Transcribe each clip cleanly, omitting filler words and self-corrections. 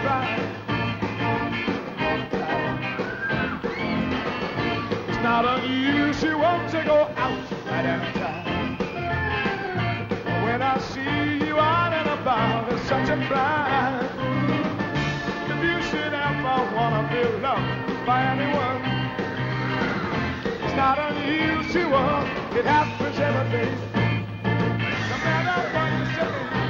cry. It's not unusual, she wants to go out at any time. When I see you out and about, it's such a blind. If you should ever wanna feel loved by anyone, it's not unusual, it happens every day. No matter what you say,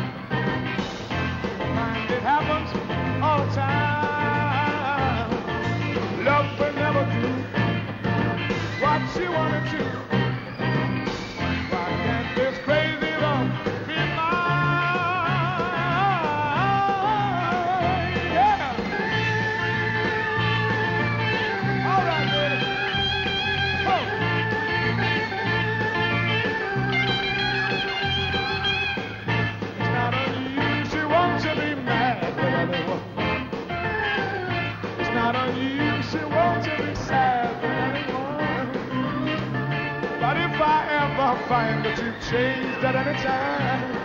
it happens all the time. Love will never do what she wanted to. Why can't this crazy love be mine? Yeah. All right, baby. Oh. It's not unusual, she wants to be mad with anyone. It's not unusual, she wants to be sad with anyone. But if I ever find that you've changed at any time,